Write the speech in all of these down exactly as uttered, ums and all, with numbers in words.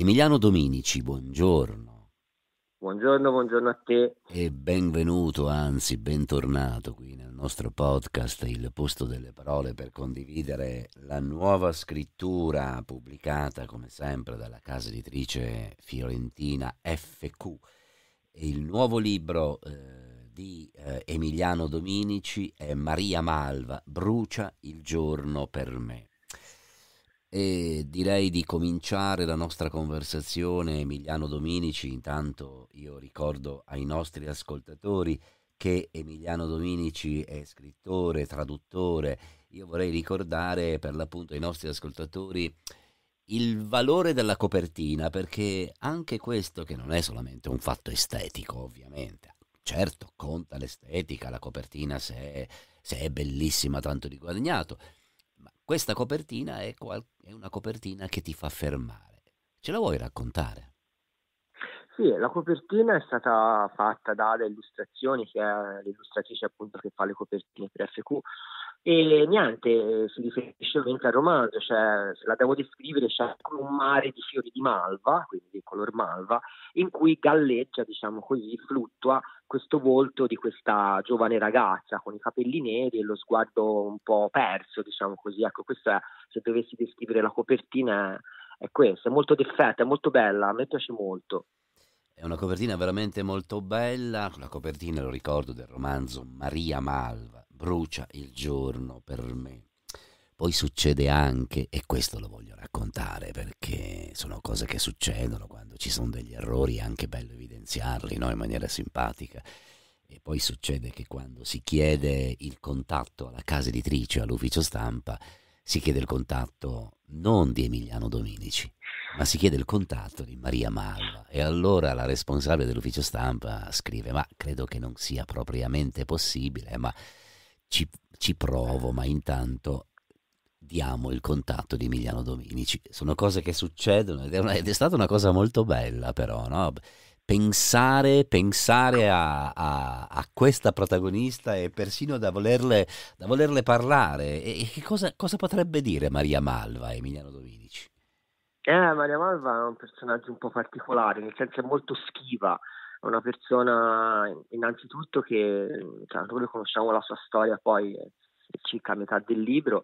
Emiliano Dominici, buongiorno Buongiorno, buongiorno a te. e benvenuto, anzi bentornato qui nel nostro podcast Il posto delle parole per condividere la nuova scrittura pubblicata come sempre dalla casa editrice fiorentina F Q e il nuovo libro eh, di eh, Emiliano Dominici è Maria Malva, Brucia il giorno per me. E direi di cominciare la nostra conversazione, Emiliano Dominici. Intanto io ricordo ai nostri ascoltatori che Emiliano Dominici è scrittore, traduttore. Io vorrei ricordare per l'appunto ai nostri ascoltatori il valore della copertina, perché anche questo, che non è solamente un fatto estetico, ovviamente, certo conta l'estetica, la copertina se è, se è bellissima tanto di guadagnato, ma questa copertina è, qual- è una copertina che ti fa fermare. Ce la vuoi raccontare? Sì, la copertina è stata fatta da Ale Illustrazioni, che è l'illustratrice appunto che fa le copertine per F Q, e niente, si riferisce ovviamente al romanzo, cioè se la devo descrivere c'è come un mare di fiori di malva, quindi di color malva, in cui galleggia, diciamo così, fluttua questo volto di questa giovane ragazza con i capelli neri e lo sguardo un po' perso, diciamo così. Ecco, questa, è, se dovessi descrivere la copertina, è, è questa, è molto d'effetto, è molto bella, a me piace molto. È una copertina veramente molto bella, la copertina, lo ricordo, del romanzo Maria Malva, Brucia il giorno per me. Poi succede anche, e questo lo voglio raccontare perché sono cose che succedono quando ci sono degli errori, è anche bello evidenziarli, no? In maniera simpatica. E poi succede che quando si chiede il contatto alla casa editrice, all'ufficio stampa, si chiede il contatto non di Emiliano Dominici, ma si chiede il contatto di Maria Malva. E allora la responsabile dell'ufficio stampa scrive: ma credo che non sia propriamente possibile, ma ci, ci provo, ma intanto diamo il contatto di Emiliano Dominici. Sono cose che succedono ed è, una- ed è stata una cosa molto bella, però, no? Pensare, pensare a, a- a questa protagonista e persino da volerle, da volerle parlare. E, e che cosa, cosa potrebbe dire Maria Malva a Emiliano Dominici? Eh, Maria Malva è un personaggio un po' particolare, nel senso è molto schiva, è una persona innanzitutto che, cioè, noi conosciamo la sua storia poi eh, circa a metà del libro,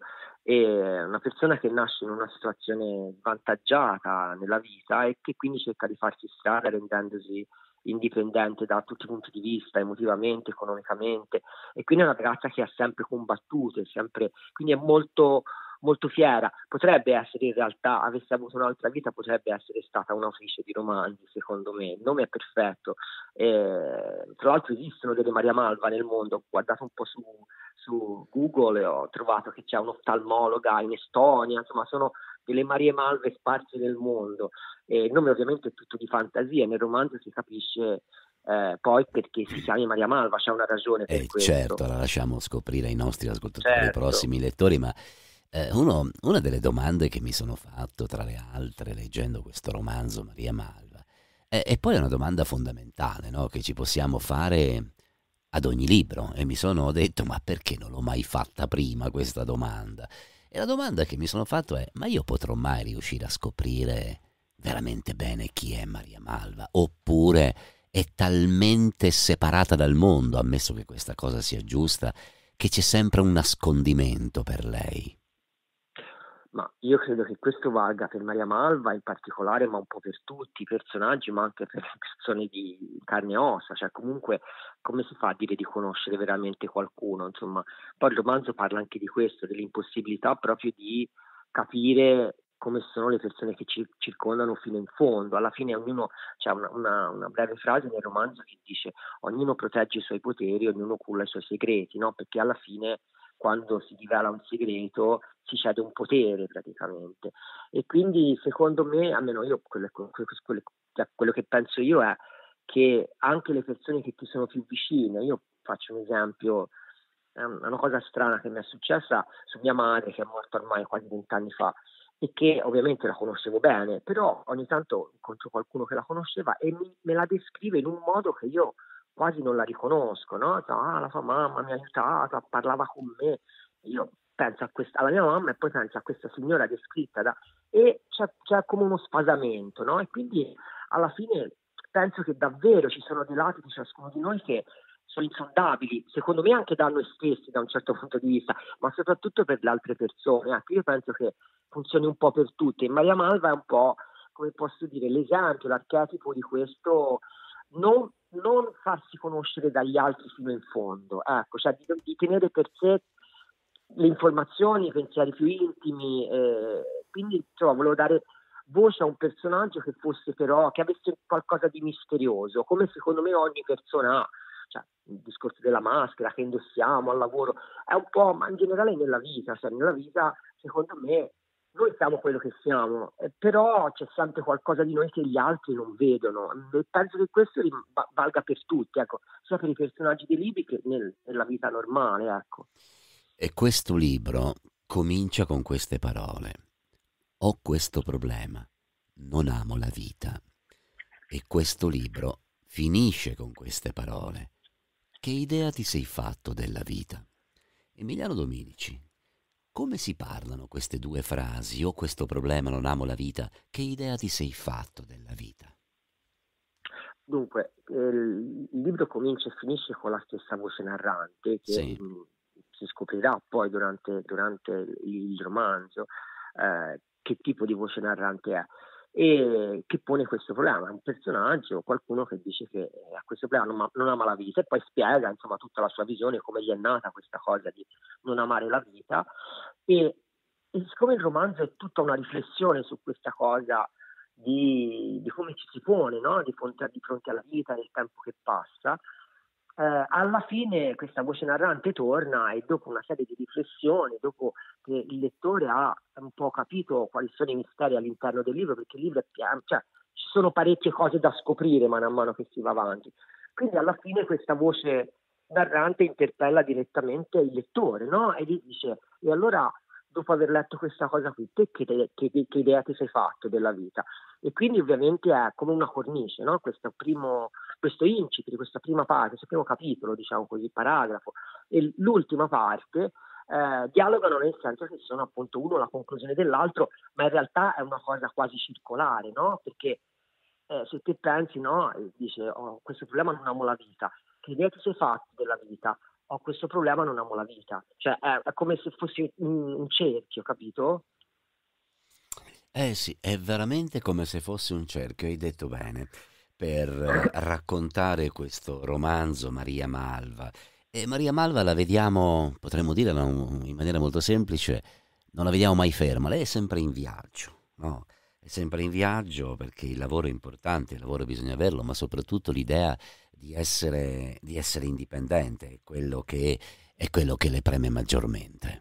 è una persona che nasce in una situazione svantaggiata nella vita e che quindi cerca di farsi strada rendendosi indipendente da tutti i punti di vista, emotivamente, economicamente, e quindi è una ragazza che ha sempre combattuto, è sempre, quindi è molto molto fiera, potrebbe essere in realtà, avesse avuto un'altra vita, potrebbe essere stata un'autrice di romanzi, secondo me. Il nome è perfetto. Eh, tra l'altro esistono delle Maria Malva nel mondo, ho guardato un po' su, su Google e ho trovato che c'è un'oftalmologa in Estonia, insomma sono delle Marie Malve sparse nel mondo. E il nome ovviamente è tutto di fantasia, nel romanzo si capisce eh, poi perché si chiami Maria Malva, c'è una ragione per Eh, questo. certo, la lasciamo scoprire ai nostri ascoltatori, ai Certo. prossimi lettori, ma eh, uno- una delle domande che mi sono fatto, tra le altre, leggendo questo romanzo Maria Malva, è, e poi è una domanda fondamentale, no? Che ci possiamo fare ad ogni libro, e mi sono detto: ma perché non l'ho mai fatta prima questa domanda? E la domanda che mi sono fatto è: ma io potrò mai riuscire a scoprire veramente bene chi è Maria Malva? Oppure è talmente separata dal mondo, ammesso che questa cosa sia giusta, che c'è sempre un nascondimento per lei? Ma io credo che questo valga per Maria Malva in particolare, ma un po' per tutti i personaggi, ma anche per le persone di carne e ossa, cioè comunque come si fa a dire di conoscere veramente qualcuno? Insomma, poi il romanzo parla anche di questo, dell'impossibilità proprio di capire come sono le persone che ci circondano fino in fondo. Alla fine ognuno, c'è una, una, una breve frase nel romanzo che dice: ognuno protegge i suoi poteri, ognuno culla i suoi segreti, no? Perché alla fine quando si rivela un segreto si cede un potere praticamente. E quindi secondo me, almeno io quello, quello, quello, quello che penso io è che anche le persone che ti sono più vicine, io faccio un esempio, è una cosa strana che mi è successa su mia madre che è morta ormai quasi vent'anni fa e che ovviamente la conoscevo bene, però ogni tanto incontro qualcuno che la conosceva e mi, me la descrive in un modo che io quasi non la riconosco, no? Ah, la sua mamma mi ha aiutato, parlava con me. Io penso a questa, alla mia mamma e poi penso a questa signora descritta da, e c'è, c'è come uno sfasamento, no? E quindi alla fine penso che davvero ci sono dei lati di ciascuno di noi che sono insondabili, secondo me anche da noi stessi da un certo punto di vista, ma soprattutto per le altre persone. Ecco, io penso che funzioni un po' per tutti, e Maria Malva è un po', come posso dire, l'esempio, l'archetipo di questo non, non farsi conoscere dagli altri fino in fondo, ecco, cioè di, di tenere per sé le informazioni, i pensieri più intimi, eh, quindi insomma volevo dare voce a un personaggio che fosse però, che avesse qualcosa di misterioso, come secondo me ogni persona ha. Cioè, il discorso della maschera che indossiamo al lavoro è un po', ma in generale nella vita, cioè nella vita secondo me noi siamo quello che siamo, eh, però c'è sempre qualcosa di noi che gli altri non vedono, e penso che questo rim- valga per tutti, ecco, sia per i personaggi dei libri che nel, nella vita normale, ecco. E questo libro comincia con queste parole: ho questo problema, non amo la vita. E questo libro finisce con queste parole: che idea ti sei fatto della vita? Emiliano Dominici, come si parlano queste due frasi, ho questo problema, non amo la vita, che idea ti sei fatto della vita? Dunque, eh, il libro comincia e finisce con la stessa voce narrante che Sì. mh, si scoprirà poi durante, durante il, il romanzo eh, che tipo di voce narrante è, e che pone questo problema. È un personaggio, qualcuno che dice che eh, ha questo problema, non, non ama la vita, e poi spiega insomma tutta la sua visione, come gli è nata questa cosa di non amare la vita, e, e siccome il romanzo è tutta una riflessione su questa cosa di, di come ci si pone, no? di, fronte a, di fronte alla vita, nel tempo che passa, eh, alla fine questa voce narrante torna, e dopo una serie di riflessioni, dopo che il lettore ha un po' capito quali sono i misteri all'interno del libro, perché il libro è pieno, cioè ci sono parecchie cose da scoprire mano a mano che si va avanti, quindi alla fine questa voce narrante interpella direttamente il lettore, no? E gli dice: e allora, dopo aver letto questa cosa qui, te che, che, che idea ti sei fatto della vita? E quindi ovviamente è come una cornice, no? Questo primo, questo incipit, questa prima parte, questo primo capitolo, diciamo così, paragrafo, e l'ultima parte eh, dialogano, nel senso che sono appunto uno la conclusione dell'altro, ma in realtà è una cosa quasi circolare, no? Perché eh, se te pensi, no? E dice: oh, questo problema, non amo la vita. Che idea ti sei fatto della vita? Ho questo problema, non amo la vita. Cioè è, è come se fosse un, un cerchio, capito? Eh sì, è veramente come se fosse un cerchio, hai detto bene, per eh, raccontare questo romanzo Maria Malva. E Maria Malva la vediamo, potremmo dire no, in maniera molto semplice, non la vediamo mai ferma, lei è sempre in viaggio, no? È sempre in viaggio perché il lavoro è importante, il lavoro bisogna averlo, ma soprattutto l'idea di essere, di essere indipendente è quello che, è quello che le preme maggiormente.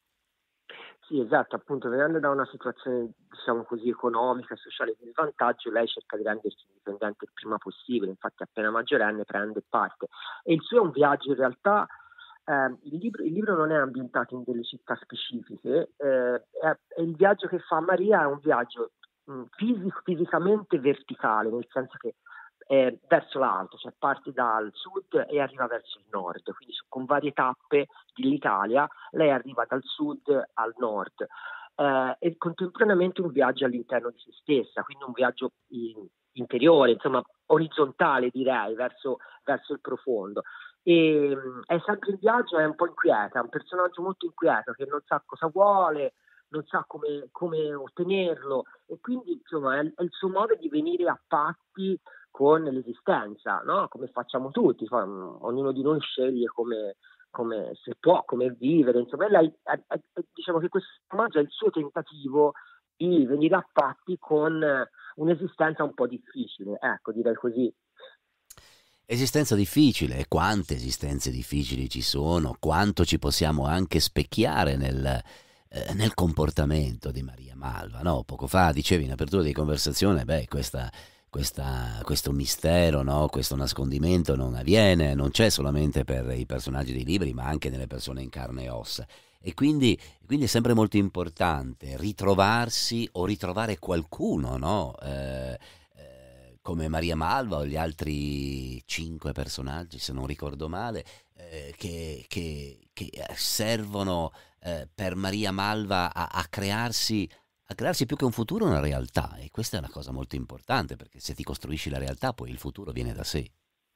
Sì, esatto, appunto, venendo da una situazione, diciamo così, economica e sociale di svantaggio, lei cerca di rendersi indipendente il prima possibile, infatti appena maggiorenne prende parte. E il suo è un viaggio, in realtà, eh, il, libro, il libro non è ambientato in delle città specifiche, eh, è, è il viaggio che fa Maria è un viaggio mh, fisico, fisicamente verticale, nel senso che eh, verso l'alto, cioè parte dal sud e arriva verso il nord, quindi su, con varie tappe dell'Italia, lei arriva dal sud al nord, eh, e contemporaneamente un viaggio all'interno di se stessa, quindi un viaggio in, interiore, insomma orizzontale direi, verso, verso il profondo. E mh, è sempre in viaggio, è un po' inquieta, è un personaggio molto inquieto che non sa cosa vuole, non sa come, come ottenerlo, e quindi insomma è, è il suo modo di venire a patti con l'esistenza, no? Come facciamo tutti, ognuno di noi sceglie come, come se può, come vivere, insomma lei, è, è, diciamo che questo romanzo è il suo tentativo di venire a patti con un'esistenza un po' difficile, ecco, direi così. Esistenza difficile, e quante esistenze difficili ci sono, quanto ci possiamo anche specchiare nel, eh, nel comportamento di Maria Malva, no? Poco fa dicevi in apertura di conversazione, beh, questa, questa, questo mistero, no? Questo nascondimento non avviene, non c'è solamente per i personaggi dei libri, ma anche nelle persone in carne e ossa. E quindi, quindi è sempre molto importante ritrovarsi o ritrovare qualcuno, no? Eh, come Maria Malva o gli altri cinque personaggi, se non ricordo male, eh, che, che- che servono eh, per Maria Malva a, a crearsi, a crearsi più che un futuro una realtà. E questa è una cosa molto importante, perché se ti costruisci la realtà, poi il futuro viene da sé.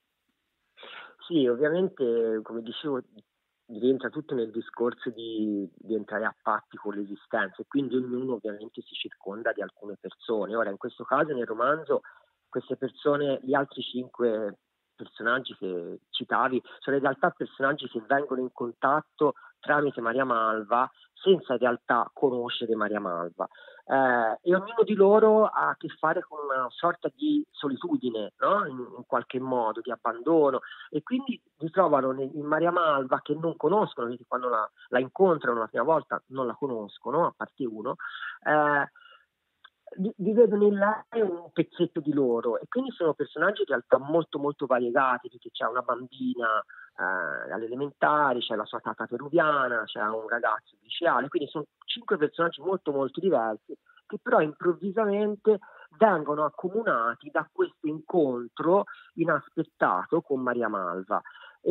Sì, ovviamente, come dicevo, rientra tutto nel discorso di, di entrare a patti con l'esistenza e quindi ognuno ovviamente si circonda di alcune persone. Ora, in questo caso, nel romanzo, queste persone, gli altri cinque personaggi che citavi, sono in realtà personaggi che vengono in contatto tramite Maria Malva senza in realtà conoscere Maria Malva. Eh, e ognuno di loro ha a che fare con una sorta di solitudine, no? in, in qualche modo, di abbandono, e quindi ritrovano in Maria Malva, che non conoscono, quindi quando la, la incontrano la prima volta non la conoscono, a parte uno, eh, vi vi vedono in lei un pezzetto di loro, e quindi sono personaggi in realtà molto molto variegati, perché c'è una bambina eh, alle elementari, c'è la sua tata peruviana, c'è un ragazzo di liceale, quindi sono cinque personaggi molto molto diversi che però improvvisamente vengono accomunati da questo incontro inaspettato con Maria Malva.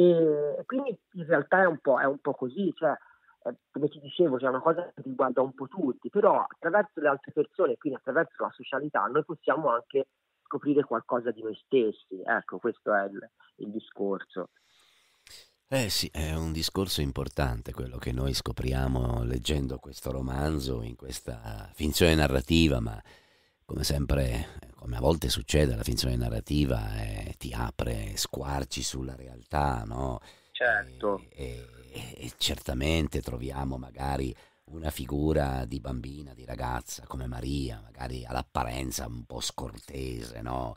E quindi in realtà è un po', è un po' così, cioè, eh, come ti dicevo, c'è una cosa che riguarda un po' tutti, però attraverso le altre persone, quindi attraverso la socialità, noi possiamo anche scoprire qualcosa di noi stessi. Ecco, questo è il, il discorso. Eh sì, è un discorso importante quello che noi scopriamo leggendo questo romanzo in questa finzione narrativa, ma come sempre, eh, come a volte succede, la finzione narrativa eh, ti apre squarci sulla realtà, no? Certo. E, e- e certamente troviamo magari una figura di bambina, di ragazza come Maria, magari all'apparenza un po' scortese, no?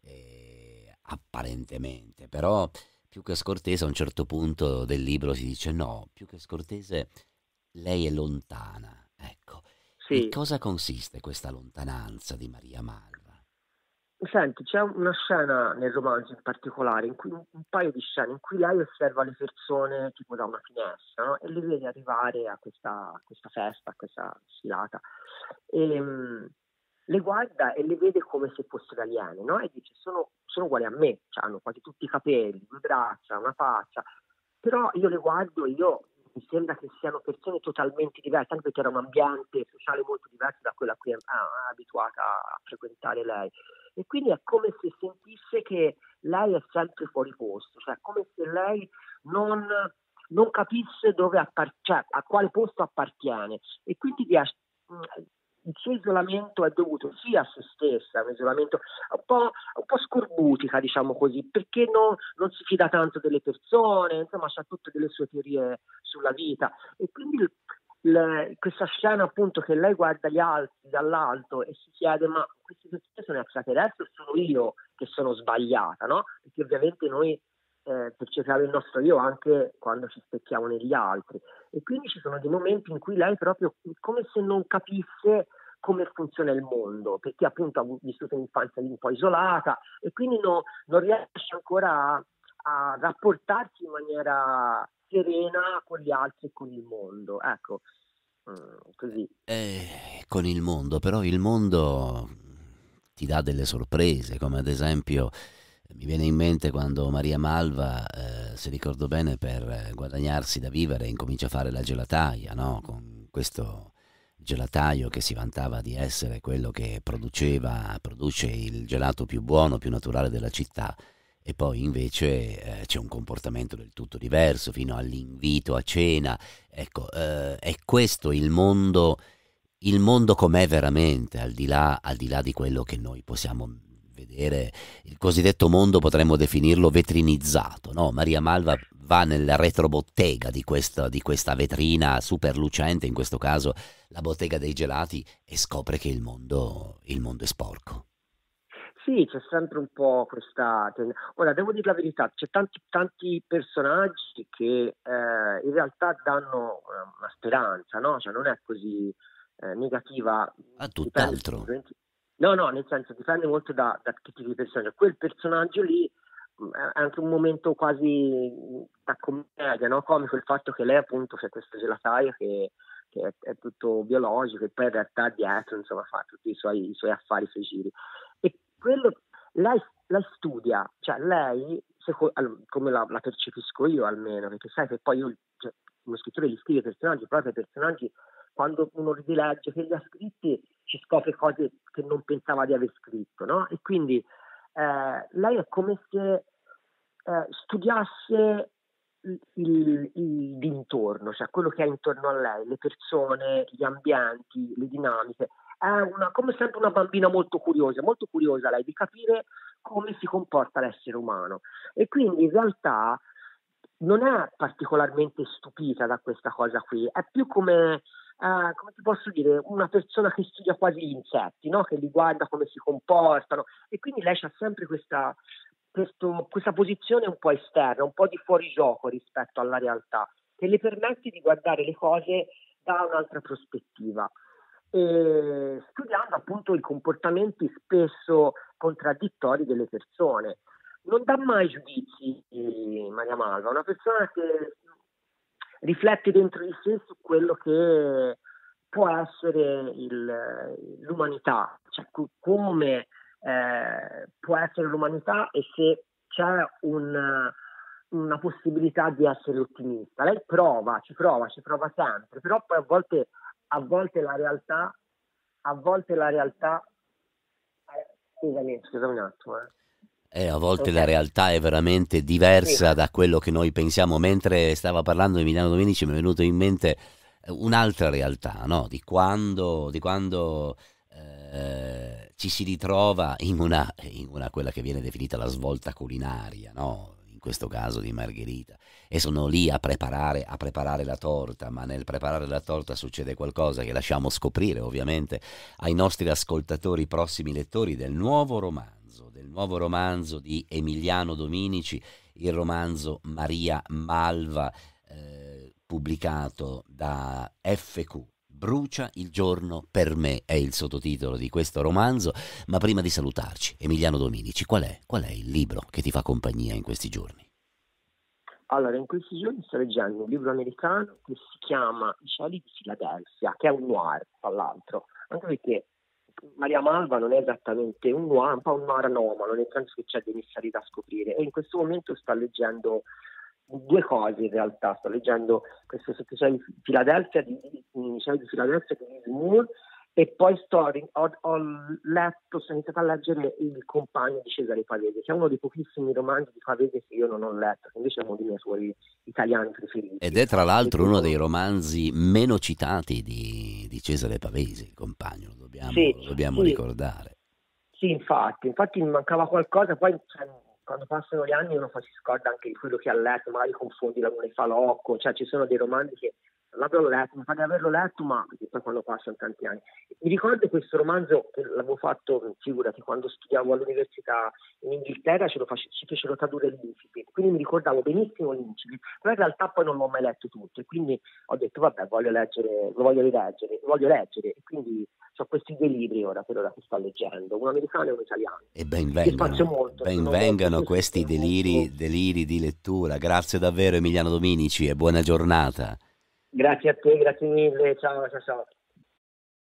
Eh, apparentemente, però più che scortese a un certo punto del libro si dice no, più che scortese lei è lontana. Ecco, in Sì. cosa consiste questa lontananza di Maria Malva? Senti, c'è una scena nel romanzo in particolare, in cui, un, un paio di scene in cui lei osserva le persone tipo da una finestra, no? E le vede arrivare a questa, a questa festa, a questa sfilata. E, mh, le guarda e le vede come se fossero aliene, no? E dice: sono, sono uguali a me, cioè, hanno quasi tutti i capelli, due braccia, una faccia, però io le guardo e io mi sembra che siano persone totalmente diverse, anche perché era un ambiente sociale molto diverso da quello a cui è ah, abituata a frequentare lei. E quindi è come se sentisse che lei è sempre fuori posto, cioè come se lei non, non capisse dove appar- cioè, a quale posto appartiene, e quindi riesce, il suo isolamento è dovuto sia a se stessa, un isolamento un po', un po' scorbutica, diciamo così, perché no, non si fida tanto delle persone, insomma, ha tutte delle sue teorie sulla vita, e quindi il- il- questa scena appunto che lei guarda gli altri dall'alto e si chiede: ma queste persone sono extraterrestri o sono io che sono sbagliata, no? Perché ovviamente noi eh, percepiamo il nostro io anche quando ci specchiamo negli altri, e quindi ci sono dei momenti in cui lei proprio come se non capisse come funziona il mondo, perché appunto ha vissuto un'infanzia un po' isolata e quindi no, non riesce ancora a, a rapportarsi in maniera serena con gli altri e con il mondo. Ecco, mm, così. Eh, con il mondo, però il mondo ti dà delle sorprese, come ad esempio mi viene in mente quando Maria Malva, eh, se ricordo bene, per guadagnarsi da vivere incomincia a fare la gelataia, no? Con questo gelataio che si vantava di essere quello che produceva, produce il gelato più buono, più naturale della città, e poi invece eh, c'è un comportamento del tutto diverso fino all'invito a cena. Ecco, eh, è questo il mondo, il mondo com'è veramente, al di là, al di là di quello che noi possiamo vedere, il cosiddetto mondo potremmo definirlo vetrinizzato, no? Maria Malva va nella retrobottega di questa, di questa vetrina super lucente, in questo caso la bottega dei gelati, e scopre che il mondo, il mondo è sporco. Sì, c'è sempre un po' questa. ten- Ora, devo dire la verità, c'è tanti, tanti personaggi che eh, in realtà danno una, una speranza, no? Cioè non è così eh, negativa, A dipende. tutt'altro. No, no, nel senso dipende molto da, da che tipo di personaggio. Quel personaggio lì mh, è anche un momento quasi mh, da commedia, no? Comico il fatto che lei appunto c'è questo gelataio che, che è, è tutto biologico, e poi in realtà dietro insomma fa tutti i suoi, i suoi affari, i suoi giri. E quello, lei lei studia, cioè lei, seco- al- come la, la percepisco io almeno, perché sai che poi io, cioè, uno scrittore gli scrive personaggi, proprio i personaggi, quando uno li legge, che li ha scritti, ci scopre cose che non pensava di aver scritto, no? E quindi eh, lei è come se eh, studiasse il, il, il d'intorno, cioè quello che è intorno a lei, le persone, gli ambienti, le dinamiche. È una, come sempre una bambina molto curiosa, molto curiosa lei di capire come si comporta l'essere umano, e quindi in realtà non è particolarmente stupita da questa cosa qui, è più come, eh, come ti posso dire, una persona che studia quasi gli insetti, no? Che li guarda come si comportano, e quindi lei ha sempre questa, questo, questa posizione un po' esterna, un po' di fuorigioco rispetto alla realtà, che le permette di guardare le cose da un'altra prospettiva, e studiando appunto i comportamenti spesso contraddittori delle persone. Non dà mai giudizi, Maria Malva, è una persona che riflette dentro di sé su quello che può essere il, l'umanità, cioè come eh, può essere l'umanità e se c'è un, una possibilità di essere ottimista. Lei prova, ci prova, ci prova sempre, però poi a volte, a volte la realtà, a volte la realtà, eh, scusami, scusami un attimo, eh. E a volte Ok. la realtà è veramente Sì. diversa da quello che noi pensiamo. Mentre stava parlando Emiliano Domenici mi è venuto in mente un'altra realtà, no? Di quando, di quando eh, ci si ritrova in una, in una quella che viene definita la svolta culinaria, no? In questo caso di Margherita, e sono lì a preparare, a preparare la torta, ma nel preparare la torta succede qualcosa che lasciamo scoprire ovviamente ai nostri ascoltatori, prossimi lettori del nuovo romanzo, del nuovo romanzo di Emiliano Dominici, il romanzo Maria Malva, eh, pubblicato da F Q. Brucia il giorno per me è il sottotitolo di questo romanzo. Ma prima di salutarci, Emiliano Dominici, qual è, qual è il libro che ti fa compagnia in questi giorni? Allora, in questi giorni sto leggendo un libro americano che si chiama I cieli di Filadelfia, che è un noir, tra l'altro, anche perché Maria Malva non è esattamente un noir, è un po' un noir anomalo, nel senso che c'è dei misteri da scoprire, e in questo momento sto leggendo due cose in realtà, sto leggendo questo Sotto i cieli di Filadelfia di, I cieli di Filadelfia di Liz Moore, e poi sto, ho, ho letto, sono iniziato a leggere Il compagno di Cesare Pavese, che è uno dei pochissimi romanzi di Pavese che io non ho letto, che invece è uno dei miei suoi italiani preferiti. Ed è tra E l'altro uno quindi, dei romanzi meno citati di, di Cesare Pavese, Il compagno, lo dobbiamo, sì, lo dobbiamo sì, ricordare. sì, infatti, infatti mi mancava qualcosa, poi cioè, quando passano gli anni uno poi si scorda anche di quello che ha letto, magari confondi La luna e Falocco, cioè ci sono dei romanzi che non l'avevo letto, mi fa di averlo letto, ma poi quando passano tanti anni. Mi ricordo questo romanzo che l'avevo fatto, figurati, quando studiavo all'università in Inghilterra ce lo face, ci fecero tradurre l'incipit, quindi mi ricordavo benissimo l'incipit, però in realtà poi non l'ho mai letto tutto, e quindi ho detto vabbè, voglio leggere, lo voglio rileggere, lo voglio leggere, e quindi ho questi due libri ora per ora che sto leggendo, un americano e un italiano. E ben Ti spazio vengano, molto, ben sono molto vengano piaciuti, questi sono molto... deliri, deliri di lettura. Grazie davvero Emiliano Dominici e buona giornata. Grazie a te, grazie mille, ciao ciao ciao.